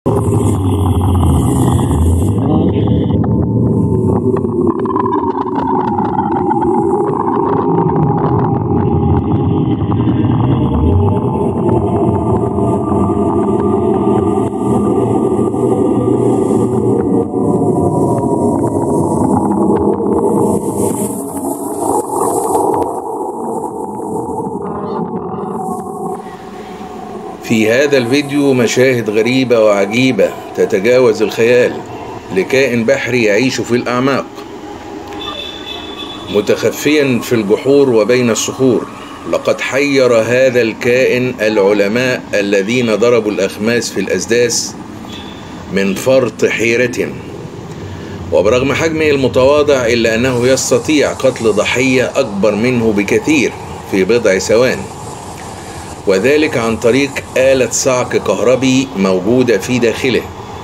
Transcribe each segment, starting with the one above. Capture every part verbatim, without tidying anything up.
في هذا الفيديو مشاهد غريبة وعجيبة تتجاوز الخيال لكائن بحري يعيش في الأعماق متخفيا في الجحور وبين الصخور. لقد حير هذا الكائن العلماء الذين ضربوا الأخماس في الأسداس من فرط حيرتهم، وبرغم حجمه المتواضع إلا أنه يستطيع قتل ضحية أكبر منه بكثير في بضع ثواني، وذلك عن طريق آلة صعق كهربي موجودة في داخله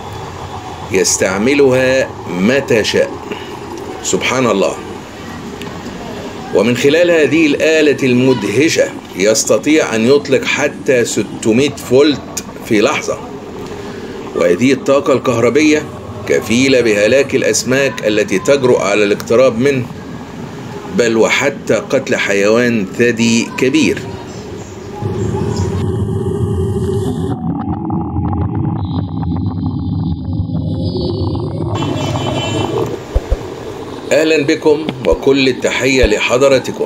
يستعملها متى شاء. سبحان الله. ومن خلال هذه الآلة المدهشة يستطيع أن يطلق حتى ستمائة فولت في لحظة، وهذه الطاقة الكهربية كفيلة بهلاك الأسماك التي تجرؤ على الاقتراب منه، بل وحتى قتل حيوان ثدي كبير. أهلا بكم وكل التحية لحضرتكم.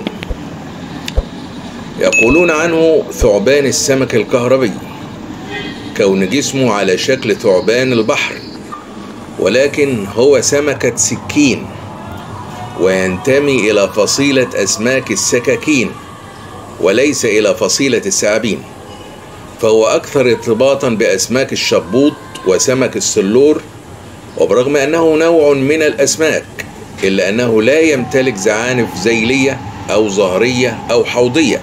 يقولون عنه ثعبان السمك الكهربي كون جسمه على شكل ثعبان البحر، ولكن هو سمكة سكين وينتمي إلى فصيلة أسماك السكاكين وليس إلى فصيلة الثعابين، فهو أكثر ارتباطا بأسماك الشبوط وسمك السلور. وبرغم أنه نوع من الأسماك إلا أنه لا يمتلك زعانف ذيلية أو ظهرية أو حوضية،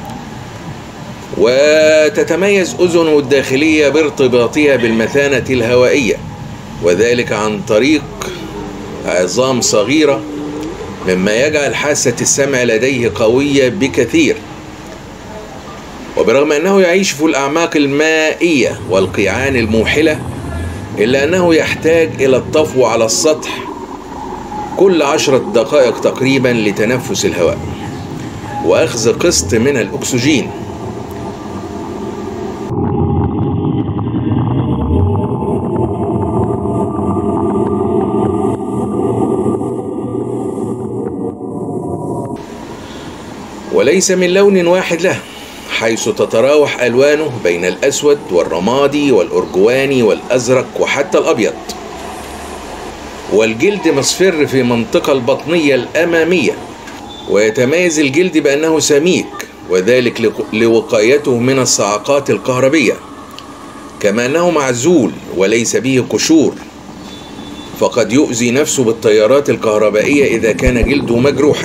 وتتميز أذنه الداخلية بارتباطها بالمثانة الهوائية، وذلك عن طريق عظام صغيرة مما يجعل حاسة السمع لديه قوية بكثير. وبرغم أنه يعيش في الأعماق المائية والقيعان الموحلة إلا أنه يحتاج إلى الطفو على السطح كل عشرة دقائق تقريبا لتنفس الهواء وأخذ قسط من الأكسجين. وليس من لون واحد له، حيث تتراوح ألوانه بين الأسود والرمادي والأرجواني والأزرق وحتى الأبيض. والجلد مصفر في المنطقة البطنية الأمامية، ويتميز الجلد بأنه سميك وذلك لوقايته من الصعقات الكهربية، كما أنه معزول وليس به قشور، فقد يؤذي نفسه بالتيارات الكهربائية إذا كان جلده مجروحا.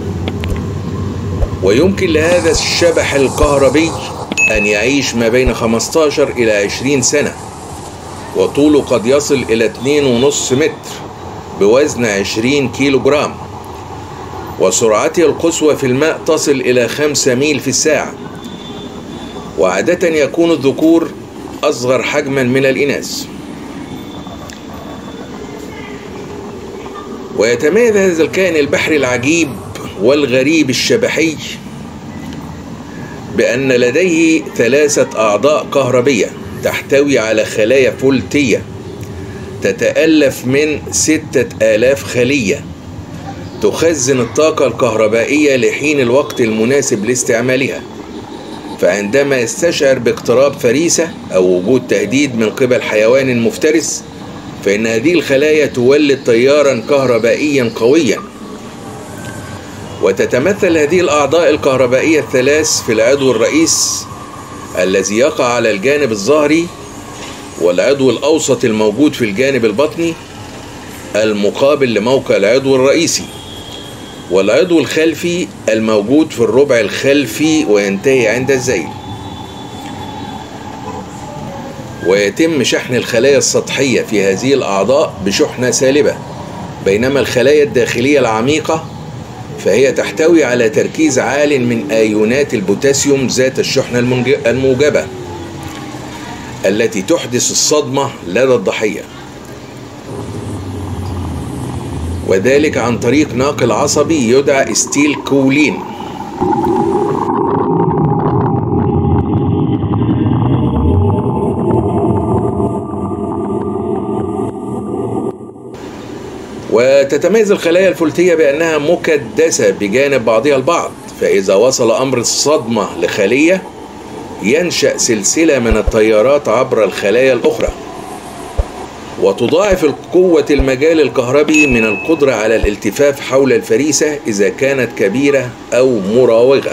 ويمكن لهذا الشبح الكهربي أن يعيش ما بين خمسة عشر إلى عشرين سنة، وطوله قد يصل إلى اثنين ونصف متر بوزن عشرين كيلو جرام، وسرعته القصوى في الماء تصل إلى خمسة ميل في الساعة. وعادة يكون الذكور أصغر حجما من الإناث. ويتميز هذا الكائن البحري العجيب والغريب الشبحي بأن لديه ثلاثة أعضاء كهربية تحتوي على خلايا فولتية تتألف من ستة آلاف خلية تخزن الطاقة الكهربائية لحين الوقت المناسب لاستعمالها، فعندما يستشعر باقتراب فريسة أو وجود تهديد من قبل حيوان مفترس فإن هذه الخلايا تولد تيارا كهربائيا قويا. وتتمثل هذه الأعضاء الكهربائية الثلاث في العضو الرئيس الذي يقع على الجانب الظهري، والعضو الأوسط الموجود في الجانب البطني المقابل لموقع العضو الرئيسي، والعضو الخلفي الموجود في الربع الخلفي وينتهي عند الذيل. ويتم شحن الخلايا السطحية في هذه الأعضاء بشحنة سالبة، بينما الخلايا الداخلية العميقة فهي تحتوي على تركيز عال من أيونات البوتاسيوم ذات الشحنة الموجبة. التي تحدث الصدمة لدى الضحية، وذلك عن طريق ناقل عصبي يدعى ستيل كولين. وتتميز الخلايا الفولتية بأنها مكدسة بجانب بعضها البعض، فإذا وصل أمر الصدمة لخلية ينشأ سلسلة من التيارات عبر الخلايا الأخرى، وتضاعف قوة المجال الكهربي من القدرة على الالتفاف حول الفريسة إذا كانت كبيرة أو مراوغة.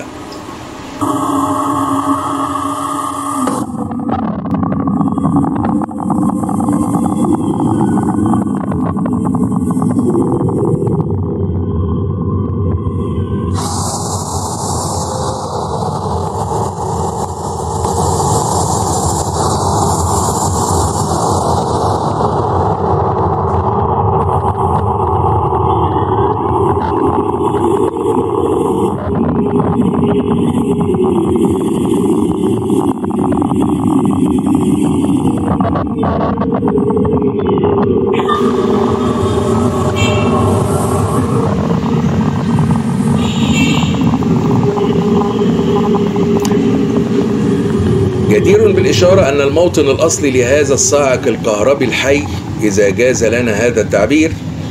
جدير بالإشارة أن الموطن الأصلي لهذا الصاعق الكهربي الحي، إذا جاز لنا هذا التعبير،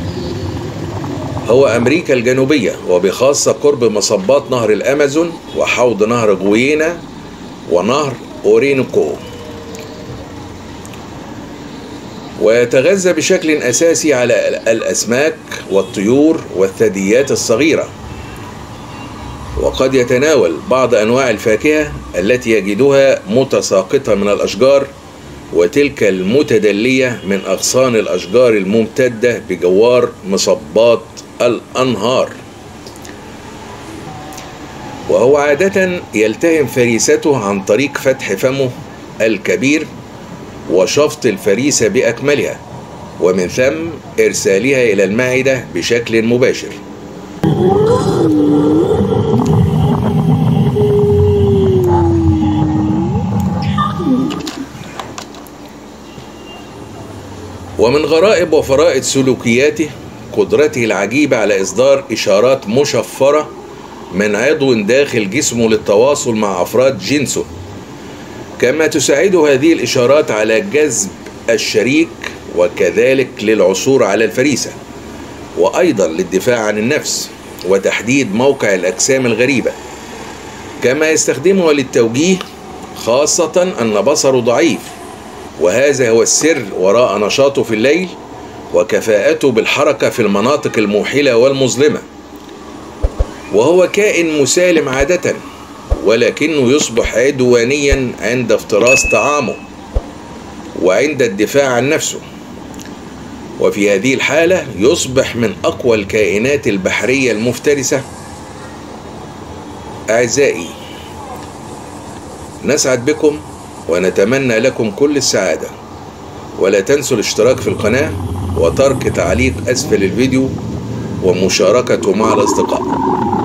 هو أمريكا الجنوبية، وبخاصة قرب مصبات نهر الأمازون وحوض نهر غوينا ونهر أورينوكو، ويتغذى بشكل أساسي على الأسماك والطيور والثدييات الصغيرة، وقد يتناول بعض أنواع الفاكهة التي يجدها متساقطة من الأشجار، وتلك المتدلية من أغصان الأشجار الممتدة بجوار مصبات الأنهار. وهو عادة يلتهم فريسته عن طريق فتح فمه الكبير وشفط الفريسة بأكملها، ومن ثم إرسالها إلى المعدة بشكل مباشر. ومن غرائب وفرائد سلوكياته قدرته العجيبة على إصدار إشارات مشفرة من عضو داخل جسمه للتواصل مع أفراد جنسه، كما تساعده هذه الإشارات على جذب الشريك وكذلك للعثور على الفريسة، وأيضا للدفاع عن النفس وتحديد موقع الأجسام الغريبة، كما يستخدمها للتوجيه، خاصة أن بصره ضعيف، وهذا هو السر وراء نشاطه في الليل وكفاءته بالحركة في المناطق الموحلة والمظلمة. وهو كائن مسالم عادة، ولكنه يصبح عدوانيا عند افتراس طعامه وعند الدفاع عن نفسه، وفي هذه الحالة يصبح من أقوى الكائنات البحرية المفترسة. أعزائي، نسعد بكم ونتمنى لكم كل السعادة، ولا تنسوا الاشتراك في القناة وترك تعليق أسفل الفيديو ومشاركته مع الأصدقاء.